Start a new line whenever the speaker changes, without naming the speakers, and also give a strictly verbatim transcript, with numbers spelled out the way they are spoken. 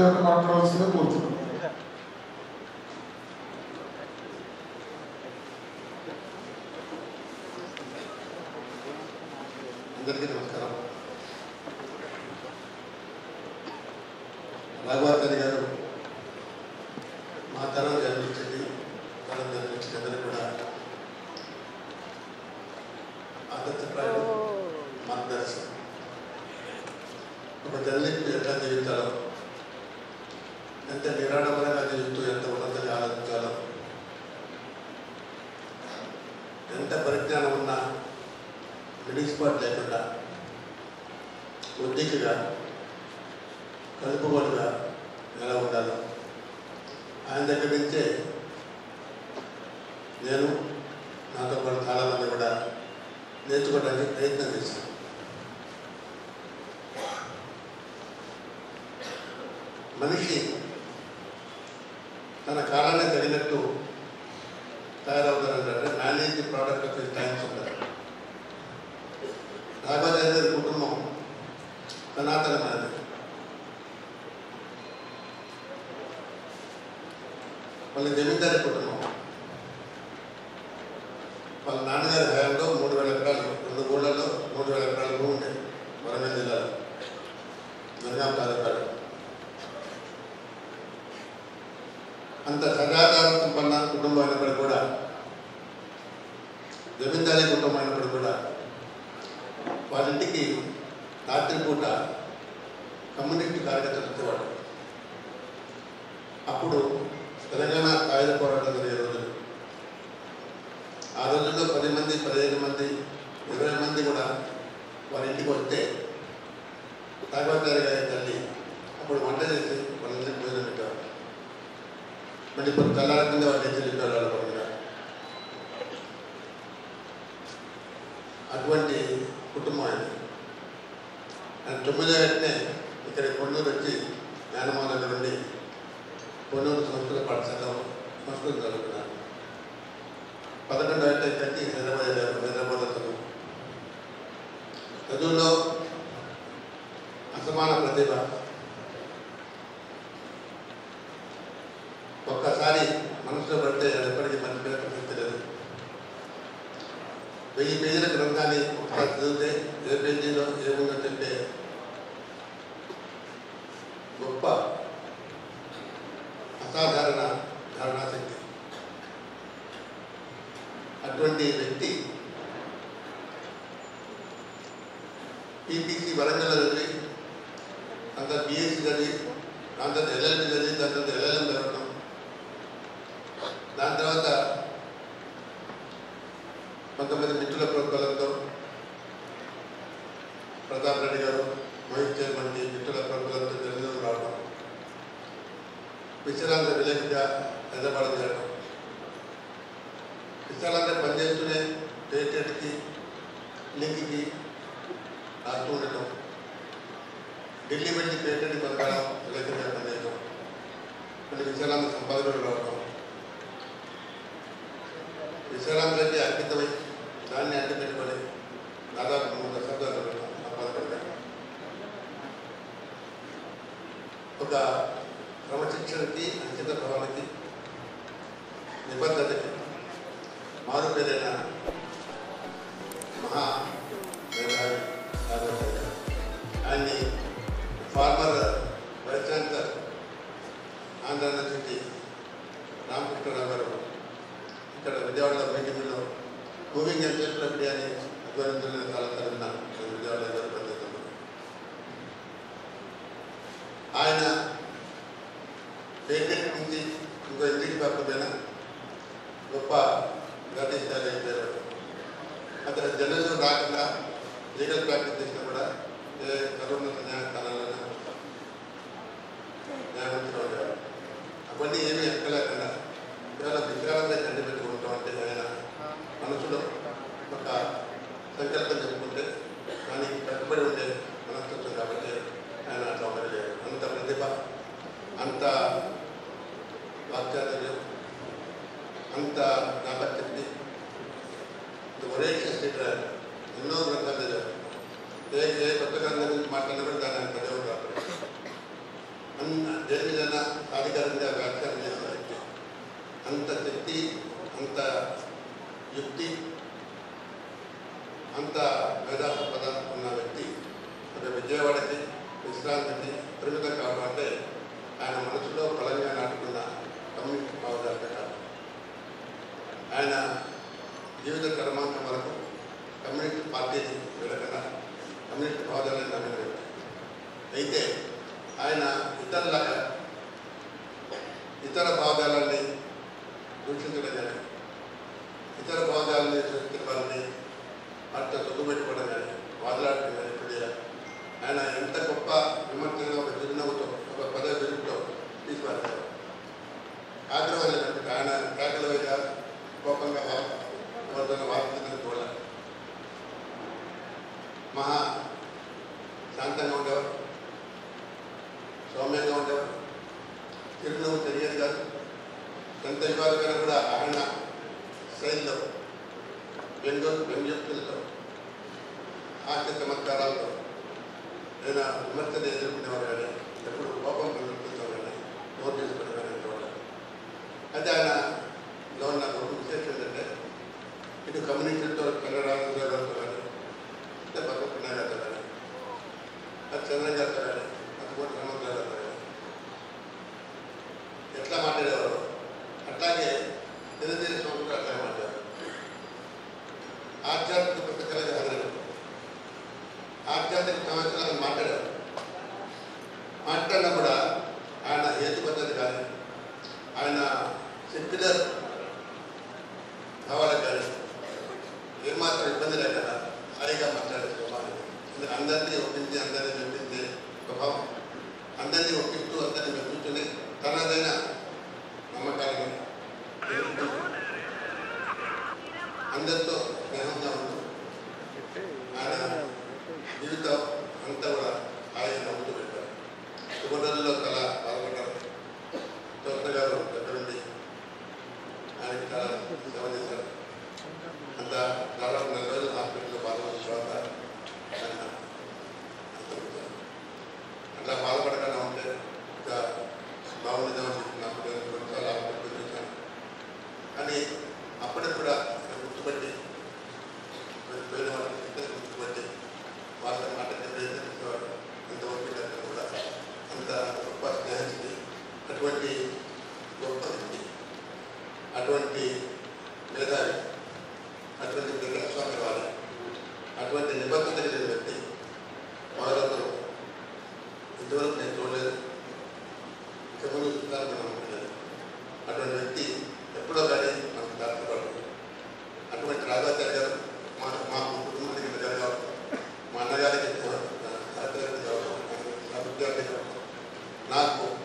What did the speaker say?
గారిని మాట్లాడాల్సిందే కోరుతున్నాను.
అందరికీ నమస్కారం. రాఘవాచారి గారు మా తరం జన్మించింది, తరం జన్మించిన అందరూ కూడా ఆదర్శప్రాయం, మార్గదర్శనం. ఒక జర్నలిస్ట్ ఎట్లా జీవించాలో, ఎంత నిరాడంబరంగా జీవిస్తూ ఎంత ఉన్నతంగా ఆలోచించాలో, ఎంత పరిజ్ఞానం ఉన్నా మిడిల్ స్పాట్ లేకుండా ఒద్దికగా కలుపుగోలుగా ఎలా ఉండాలో ఆయన దగ్గర నుంచే నేను నాతో పాటు చాలామంది కూడా నేర్చుకోవడానికి ప్రయత్నం చేశాను. మనిషి తన కాలాన్ని తగినట్టు తయారవుతారంటే man is the product of his times ఉంటారు. రాఘవాచారి గారి కుటుంబం సనాతనమైనది. వాళ్ళ జమీందారి కుటుంబం. వాళ్ళ నాన్నగారి హయాంలో మూడు వేల ఎకరాలు రెండు ఊళ్ళలో మూడు వేల ఎకరాలు భూమి ఉండేది వరంగల్ జిల్లాలో జనగాం తాలూకాలో. అంత సదాచార సంపన్న కుటుంబం అయినప్పటికీ కూడా, జమీందారీ కుటుంబం అయినప్పటికీ కూడా వాళ్ళ ఇంటికి రాత్రిపూట కమ్యూనిస్ట్ కార్యకర్తలు వచ్చేవాడు. అప్పుడు తెలంగాణ ఆయుధ పోరాటం జరిగే రోజులు. ఆ రోజుల్లో పది మంది పదిహేను మంది ఇరవై మంది కూడా వాళ్ళ ఇంటికి వస్తే రాఘవాచారి గారి తల్లి అప్పుడు వంట చేసి వాళ్ళందరికీ భోజనం పెట్టేవారు. మళ్ళీ ఇప్పుడు తెల్లారకుండా వాళ్ళు చేసి వెళ్ళిపోయారు వాళ్ళ పండుగ. అటువంటి కుటుంబం అయింది. ఆయన తొమ్మిదో ఏటనే ఇక్కడ కొన్నూరు వచ్చి జ్ఞానమోహన్ నుండి కొన్నూరు సంస్కృత పాఠశాల సంస్కృతం చదువుకున్నారు. పదకొండో ఏట కట్టి హైదరాబాద్ వెళ్ళారు. హైదరాబాద్లో చదువు చదువులో అసమాన ప్రతిభ. ఒక్కసారి మనసులో పడితే అది ఎప్పటికీ మర్చిపోయే ప్రసక్తి లేదు. వెయ్యి పేజీల గ్రంథాన్ని ఒకసారి చదివితే ఏ పేజీలో ఏముందో చెప్పే గొప్ప అసాధారణ ధారణాశక్తి. అటువంటి వ్యక్తి పీపీసీ వరంగల్లో చదివి, అంత బిఎస్సీ చదివి, దాని తర్వాత ఎల్ఎల్బీ చదివి, దాని తర్వాత ఎల్ఎల్ఎం చదవడం, దాని తర్వాత కొంతమంది మిత్రుల ప్రోత్సాహంతో ప్రతాప్ రెడ్డి గారు, మహేష్ చైర్మన్ మిత్రుల ప్రోత్సాహంతో తెలుగు రావడం, విశాలాంధ్ర విలేకరుగా హైదరాబాద్ చేయడం, విశాలాంధ్ర పనిచేస్తూనే స్టేట్కి లింక్కి రాస్తూ ఉండటం, ఢిల్లీ వెళ్ళి పేటెంట్ పొందడం, విలేకరుగా పనిచేయడం, మళ్ళీ విశాలాంధ్ర సంపాదకులు రావడం, విశాలాంధ్రకి అంకితమై దాన్ని అడ్డు పెట్టుకొని దాదాపు మూడు దశాబ్దాలు సంపాదకులుగా ఒక క్రమశిక్షణకి, అంకిత భావానికి, నిబద్ధతకి మారు పేరైన మహా మేధావి రాఘవాచారి గారు. ఆయన్ని former vice chancellor Andhra university Ramakrishna Rao garu ఇక్కడ విజయవాడలో మీటింగ్లో మూవింగ్ ఎన్సైక్లోపీడియా అని అధ్వర్యంలో చాలా చదివినాను. విజయవాడలో గారు పనిచేస్తున్నాను. ఆయన పేటెంట్ నుంచి ఇంకో ఇంటికి కాకపోయినా గొప్ప గతిశాలి అయిపోయారు. అతను జర్నలిజం రాకుండా లీగల్ ప్రాక్టీస్ చేసినా కూడా ఏ సర్వోన్నత న్యాయస్థానాలను న్యాయమంత్రి ఉండేవారు. అవన్నీ ఏమీ ఎక్కలేకుండా కేవలం విగ్రహాలనే కంటి పెట్టుకుంటాం. అంటే ఆయన మనసులో ఒక సంకల్పం చెప్పుకుంటే దానికి కట్టుబడి ఉండే మనస్తత్వం కాబట్టి ఆయన అట్లా ఉండలేదు. అంత ప్రతిభ, అంత వాక్చాతుర్యం, అంత జ్ఞాపకశక్తి, ఒరే లీటర్ ఎన్నో గ్రంథాలు చదివారు. ఏ ఏ కొత్త గ్రంథం గురించి మాట్లాడినా కూడా దాని పదవి రాదు. సాధికారంగా వ్యాఖ్యానం చేసిన వ్యక్తి. అంత శక్తి, అంత యుక్తి, అంత మేధాసంపద ఉన్న వ్యక్తి ఒక విజయవాడకి విశ్రాంతికి పరిమితం కావడం అంటే ఆయన మనసులో బలంగా నాటుకున్న కమ్యూనిస్ట్ భావజాలే కాదు. ఆయన జీవిత కర్మాంతం వరకు కమ్యూనిస్ట్ పార్టీని వెళ్ళకుండా కమ్యూనిస్ట్ భావజాలని నమ్మిన వ్యక్తి. అయితే ఆయన ఇతరులాగా ఇతర భావజాలాన్ని దూషించడం కానీ, ఇతర భావజాలని సృష్టి వారిని వాటితో తొక్కుపెట్టుకోవడం కానీ, వాదలాడటం కానీ ఇప్పుడు ఆయన ఎంత గొప్ప విమర్శగా ఒక చిరునవ్వుతో ఒక పద విరుపుతో తీసుకురాస్తారు. ఆగ్రహం ఆయన కేకల మీద కోపంగా ఎవరితో వార్తలను కూడా మహా శాంతంగా ఉండేవారు, సౌమ్యంగా ఉండేవారు, చిరునవ్వు తెలియదు కాదు. ఎంత వివాదమైనా కూడా ఆయన శైలిలో వ్యంగ్య వ్యంగ్యోక్తులతో హాస్య చమత్కారాలతో లేదా విమర్శలు ఎదుర్కొనేవారు కానీ ఎప్పుడు కోపం ప్రదర్శించేవారు కానీ నోరు తీసుకునే కానీ చూడాలి. అయితే ఆయనలో ఉన్న ఒక విశేషం ఏంటంటే ఇటు కమ్యూనిటీతో చంద్రరాజు గారితో కానీ లేదా పక్కన గారితో కానీ అది చంద్రన్ గారితో కానీ అటువంటి హనుమంత్ గారితో కానీ ఎట్లా మాట్లాడేవారు అట్లాగే తెలుగుదేశం కూడా అట్లా మాట్లాడారు. ఆధ్యాత్మిక పుస్తకాలకు హాజరు ఆధ్యాత్మిక సమస్యలను మాట్లాడారు. మాట్లాడినా కూడా ఆయన హేతు పద్ధతి కానీ ఆయన సెక్యులర్ భావాలకు కానీ ఏమాత్రం ఇబ్బంది లేకుండా హాయిగా మాట్లాడే స్వభావం. అందరినీ ఒప్పించి అందరినీ మెప్పించే స్వభావం, అందరినీ ఒప్పిస్తూ అందరినీ మెప్పించుకుని తనదైన నమ్మకాలను అందరితో స్నేహంగా ఉంటూ ఆయన జీవితం అంతా కూడా ఆయన నమ్ముతూ పెట్టారు. సుగొండలో చాలా బాధపడ్డారు. జ్యోత్న గారు దగ్గరుండి ఆయనకి చాలా సేవ చేశారు. అంత దాదాపు నెల రోజులు హాస్పిటల్లో బాధపడిన తర్వాత ఆయన అట్లా బాధపడకుండా ఉంటే ఇంకా బాగుండేదని చెప్పినప్పుడు చాలా హాస్పిటల్ చేశాను. కానీ అప్పటికి కూడా గుర్తుపట్టి పోయిన వాళ్ళకి గుర్తుపట్టి వాళ్ళ మాట నిర్ణయించేవారు. అంత ఓపిక కూడా అంత గొప్ప స్నేహితుడి, అటువంటి గొప్ప వ్యక్తి, అటువంటి మేధావి, అటువంటి ప్రజాస్వామ్యవాది, అటువంటి నిబద్ధత కలిగిన వ్యక్తి మొదలతో ఇంతవరకు నేను చూడలేదు, చెవులు చూస్తారని అనుకోలేదు. అటువంటి వ్యక్తి ఎప్పుడో కానీ మనకు దాటపడదు. అటువంటి రాజాచార్య గారు మా మా కుటుంబానికి దగ్గర కావడం, మా అన్నగారికి విద్యార్థి కావడం, నాకు